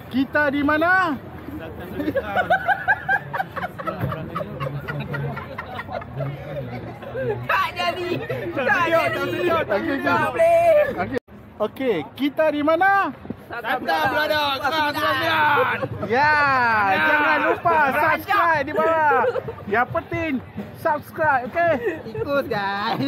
Kita di mana? Tak jadi. Tak jadi. Okey, kita di mana? Kata Belada, Kerajaan. Ya, jangan lupa subscribe di bawah. Yang penting subscribe, okey? Ikut guys.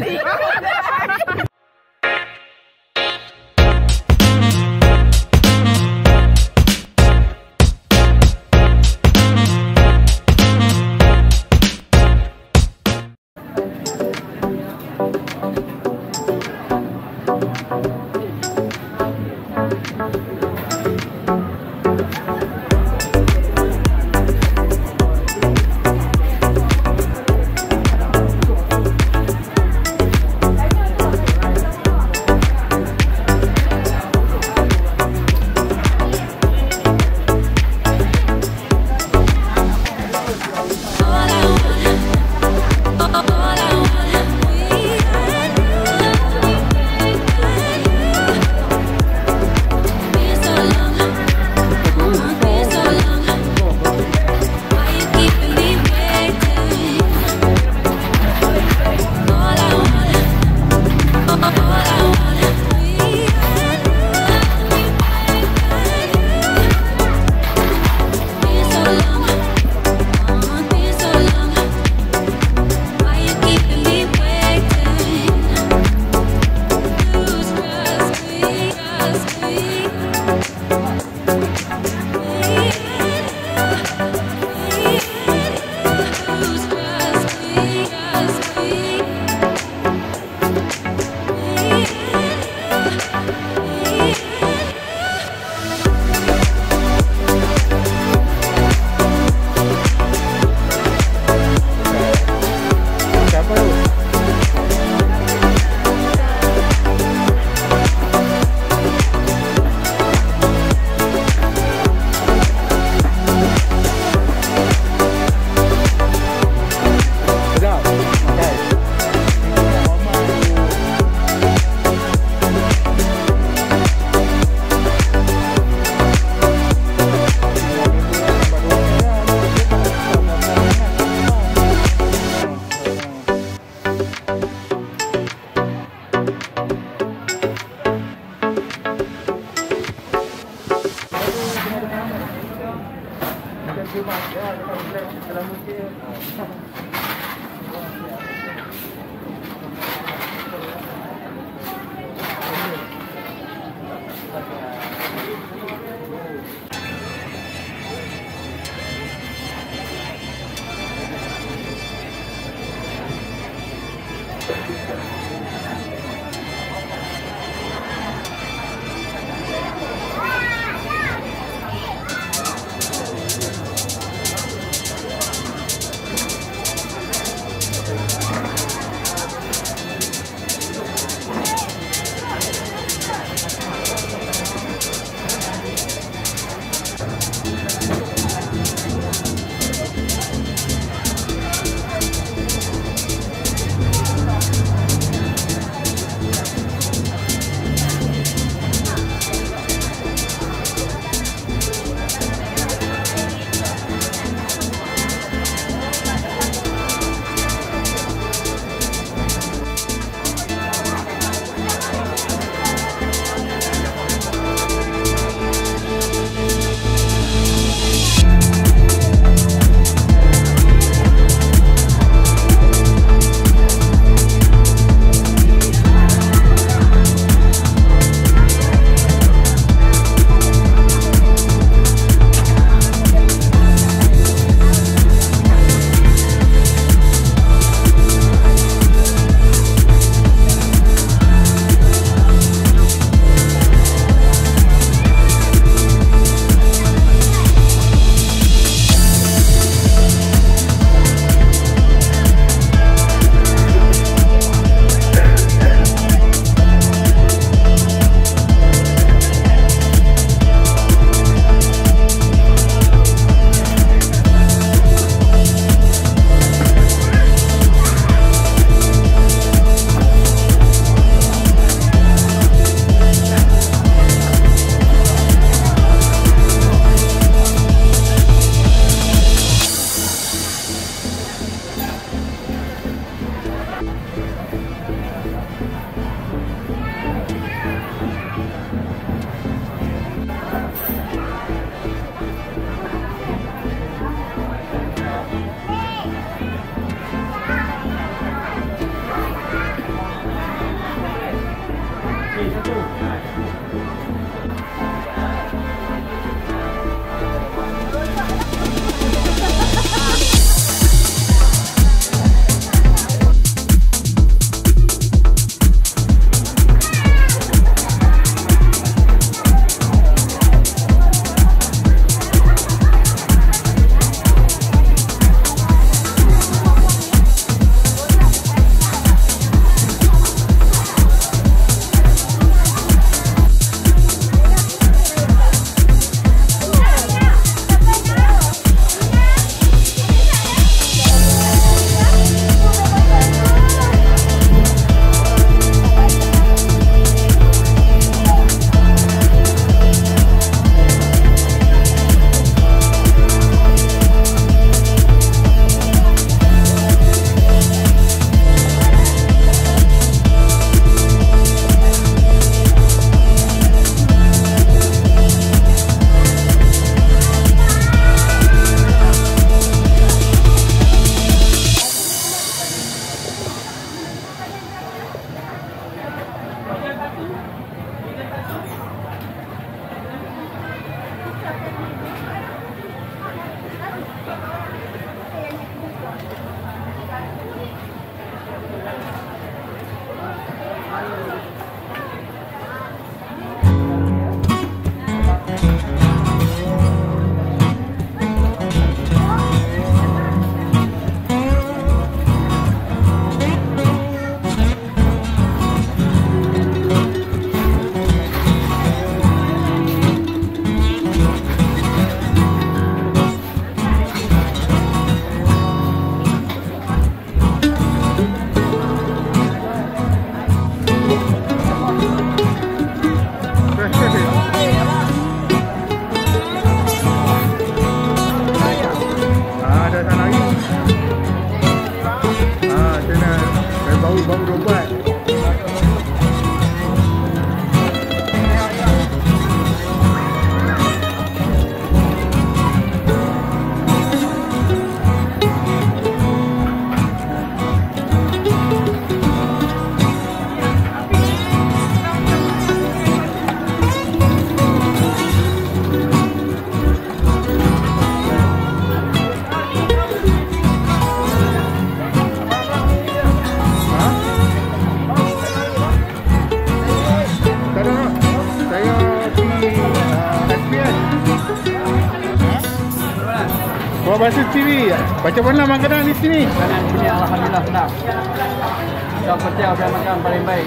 bahasa TV. Macam mana makanan di sini? Makanan di sini alhamdulillah sedap. Kita percaya saya makan paling baik.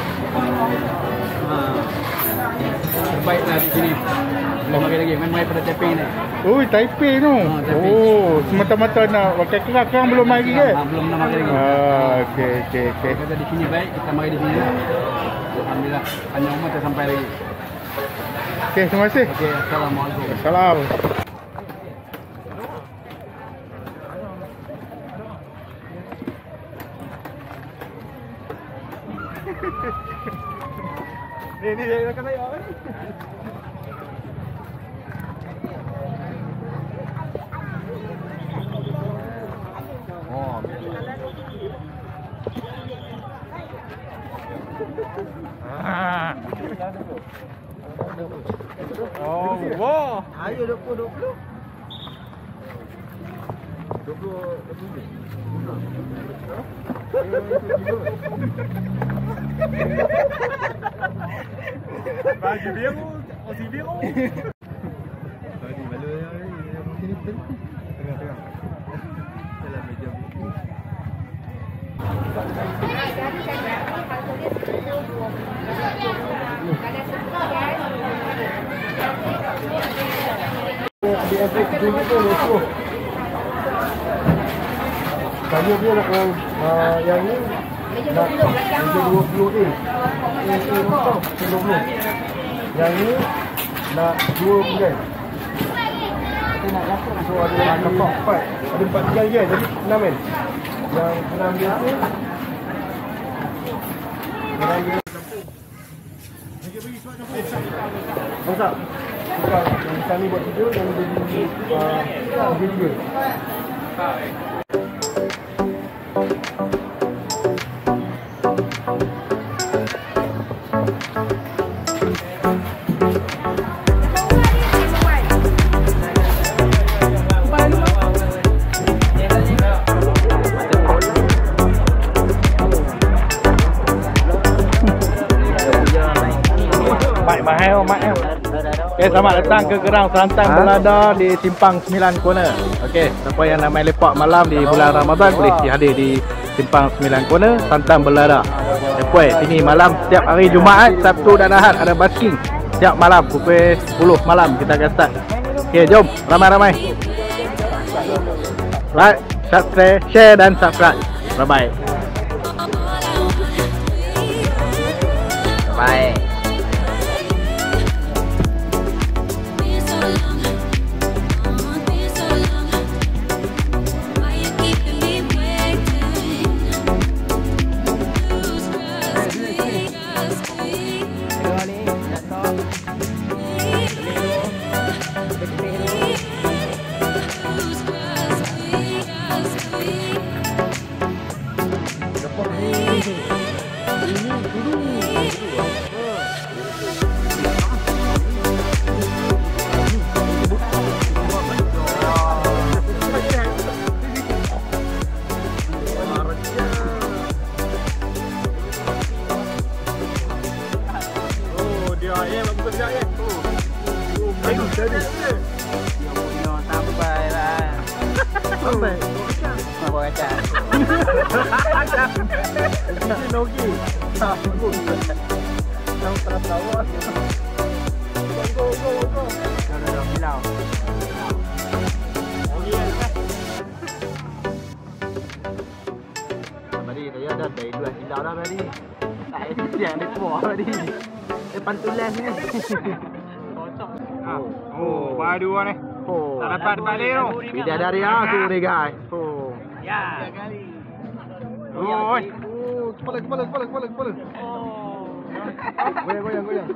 Terbaiklah di sini. Belum makan lagi, main pada Taipei ni. Oh, Taipei tu. Taipei. Oh, semata-mata nak pakai kerang belum mari ke? Belum nak makan lagi. Okey. Kita di sini baik, kita mari di sini. Alhamdulillah, hanya umur tak sampai lagi. Okey, terima kasih. Okey, assalamualaikum. Salam. Ni dia akan saya. Oh, wah. Ayo 20. Baju biru, osi biru. Tadi malu sini tengah. Dalam meja. Tanya dia nak yang ni nak meja 20 ni. Ini untuk 20. Yang ni nak 2 bulan. So ada kapal 4. Ada 4 tiang je jadi 6 kan. Yang 6 dia tu masak. Tukar yang kami buat video yang jadi juga. Okay, selamat datang ke Gerang Santan Belada di Simpang 9 Corner. Okey, siapa yang nak main lepak malam di bulan Ramadan boleh hadir di Simpang 9 Corner Santan Belada. Lepas sini malam setiap hari Jumaat, Sabtu dan Ahad ada basking. Setiap malam pukul 10 malam kita akan start. Okey, jom ramai-ramai. Like, subscribe, share dan subscribe. Bye-bye. Bye. Dari 2 hilau dah tadi. Tak ada siang dia keluar tadi. Depan tulas ni. Oh, baru ni. Oh, Tak dapat balik tu. bidadari aku ni guys. Oh. Ya. Oh, Kepala. Goyang.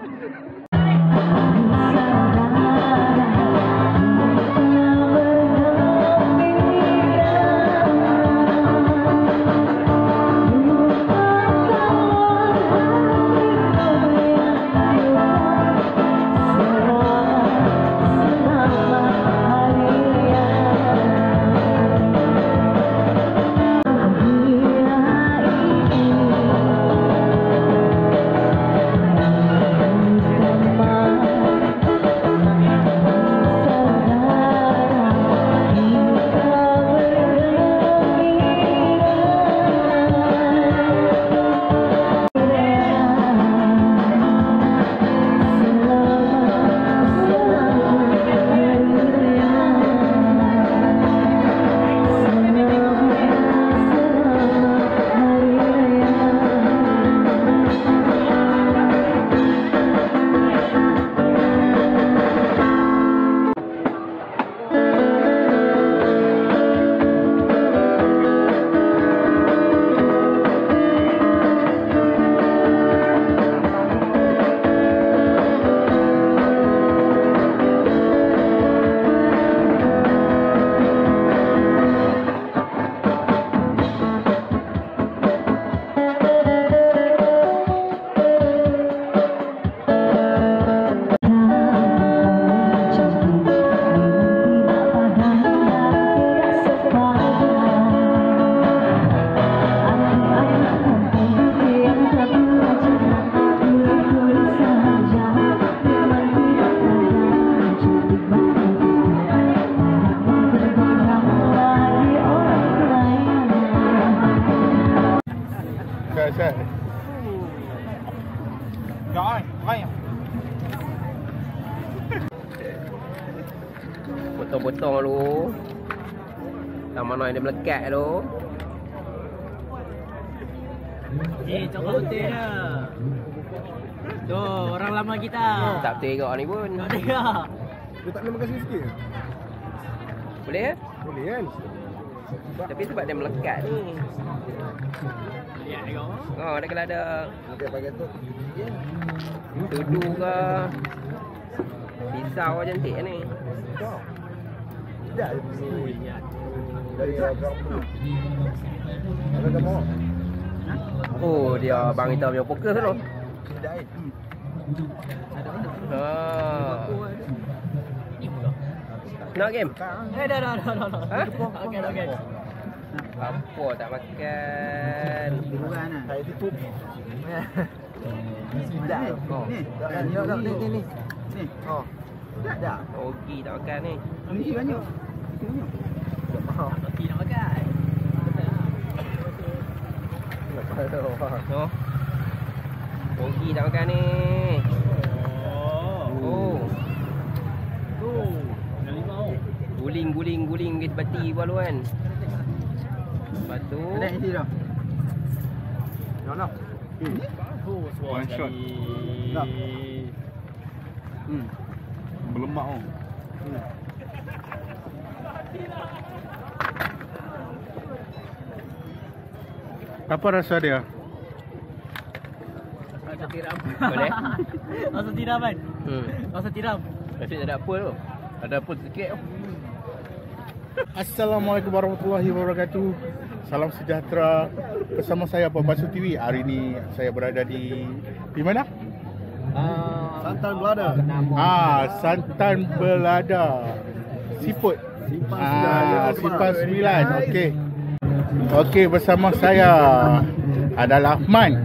potong-potong dulu. Tak mana yang dia melekat tu. Coklat putih dah. Tu, orang lama kita. Tak tengok ni pun. Tak tengok. Dia tak boleh makan sikit. Boleh ya? Boleh kan? Tapi sebab dia melekat ni. Lihat tengok. Oh, dia kalau ada Nanti pakai tu. tudu ke pisau cantik ni. Tidak. Dari berapa? Ada kamu? Oh, dia bang kita punya fokus tu. Tidak. Nak game? Dah. Ha? Okey. Apa tak makan? Saya tutup. Tidak. Oh. Ni. Oh. Tak. Ogi tak makan ni. Okey nak makan. Oh. Ogi tak makan ni. Oh. Guling ke bati gua lu kan. Lepas tu isi dah. One shot. Berlemak oh. Apa rasa dia? Rasa tiram. boleh? Rasa tiram kan? Rasa tiram. Tapi tak ada apa tu. Ada apa sikit tu. Assalamualaikum warahmatullahi wabarakatuh. Salam sejahtera. Bersama saya Babasu TV. Hari ini saya berada di mana? Santan Belada. Santan Belada. Seafood. Simpang 9. Okey. Okey, bersama saya adalah Ahman.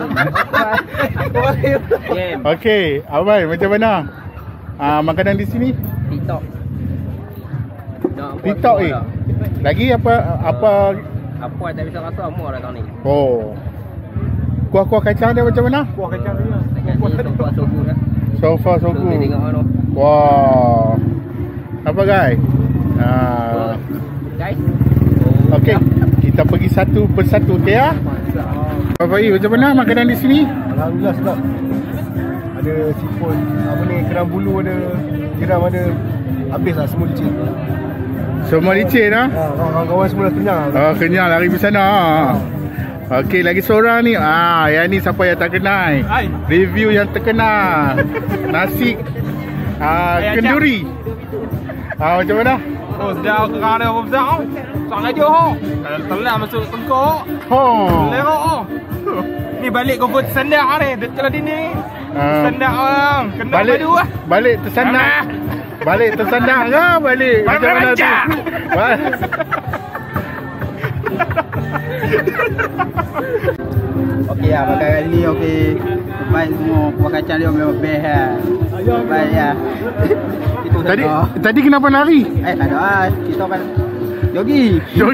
Okey, Ahman macam mana? Makanan di sini? TikTok ni. Lagi apa Apa tak bisa rasa semua dah tahun ni. Oh. Kuah-kuah kacang dia macam mana? Kuah kacang dia. Sofa sogu dah. Sofa Tu sogu. tengok mana. Wah. Apa guys? Guys. Okey, kita pergi satu persatu okey ya. Bapak Yi, macam mana makanan di sini? Alhamdulillah sedap. Ada siput, apa ni, kerang bulu ada, tiram ada. Habislah semua licin. Semua licin ah. Kawan-kawan semua dah kenyang. Oh, kenyang lari ke sana. Okey, lagi seorang ni. Yang ni siapa yang tak kenal? Review yang terkenal. Nasi kenduri. Macam mana? Oh, sedap kerang dia apa besar. Sang aja ho. Telan masuk tengkok. Lerok oh. Ni balik kau buat sendak ni. Dekat dinding. Sendak orang. Kena padu ah. Balik tersandak. Balik tersandak ke balik? Macam mana tu? Okey lah, makan kali ni okey. Baik semua, kuah kacang dia memang best lah. Baik ya. Tadi kenapa lari? Tak ada lah, kita kan jogi.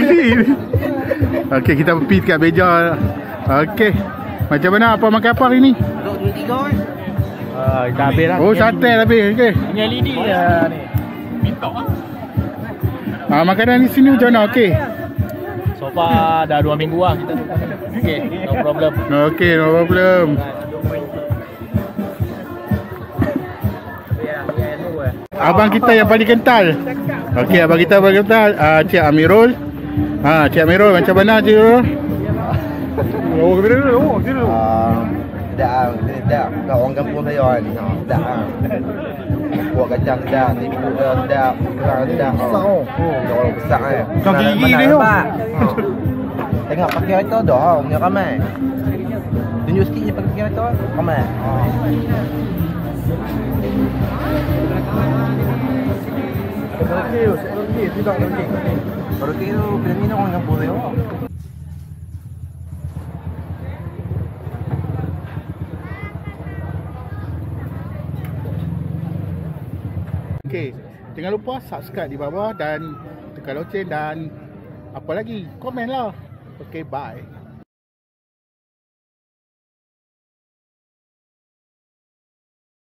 Okey, kita pergi dekat meja. Okey. Macam mana, apa makan apa hari ni? Duduk 3 kan? Kita habis lah. Oh, sate habis. Okey. Punya lidi lah ni. Makanan di sini macam mana? Okey. So far dah 2 minggu lah kita. Okay, no problem. Okey, no problem. Abang kita yang paling kental. Okey, abang kita paling kental. Cik Amirul. Cik Amirul macam mana Cik Amirul? Oh, kira. Sedap. Kat orang kampung saya kan. Sedap lah. Kuah kacang sedap, siput sedap, kerang sedap. Orang besar kan. Kau gigi dia tu. Tengok pakai kereta dah, punya ramai. Tunjuk sikit je pakai kereta, ramai. Baru tu film ni orang kampung saya. Okey, jangan lupa subscribe di bawah dan tekan loceng dan apa lagi? Komen lah. Okey, bye.